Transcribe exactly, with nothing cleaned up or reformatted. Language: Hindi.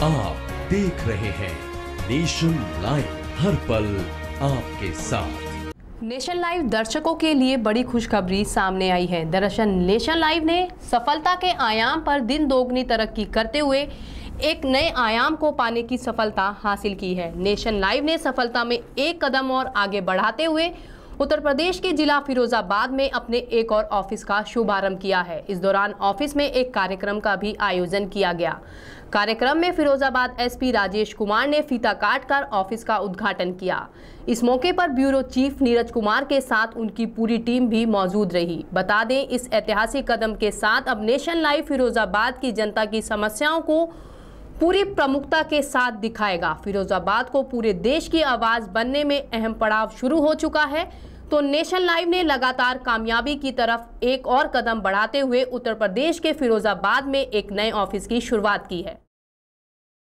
आप देख रहे हैं नेशन लाइव, हर पल आपके साथ। नेशन लाइव दर्शकों के लिए बड़ी खुशखबरी सामने आई है। दरअसल नेशन लाइव ने सफलता के आयाम पर दिन दोगुनी तरक्की करते हुए एक नए आयाम को पाने की सफलता हासिल की है। नेशन लाइव ने सफलता में एक कदम और आगे बढ़ाते हुए उत्तर प्रदेश के जिला फिरोजाबाद में अपने एक और ऑफिस का शुभारंभ किया है। इस दौरान ऑफिस में एक कार्यक्रम का भी आयोजन किया गया। कार्यक्रम में फिरोजाबाद एसपी राजेश कुमार ने फीता काट कर ऑफिस का उद्घाटन किया। इस मौके पर ब्यूरो चीफ नीरज कुमार के साथ उनकी पूरी टीम भी मौजूद रही। बता दें, इस ऐतिहासिक कदम के साथ अब नेशन लाइव फिरोजाबाद की जनता की समस्याओं को पूरी प्रमुखता के साथ दिखाएगा। फिरोजाबाद को पूरे देश की आवाज बनने में अहम पड़ाव शुरू हो चुका है, तो नेशन लाइव ने लगातार कामयाबी की तरफ एक और कदम बढ़ाते हुए उत्तर प्रदेश के फिरोजाबाद में एक नए ऑफिस की शुरुआत की है।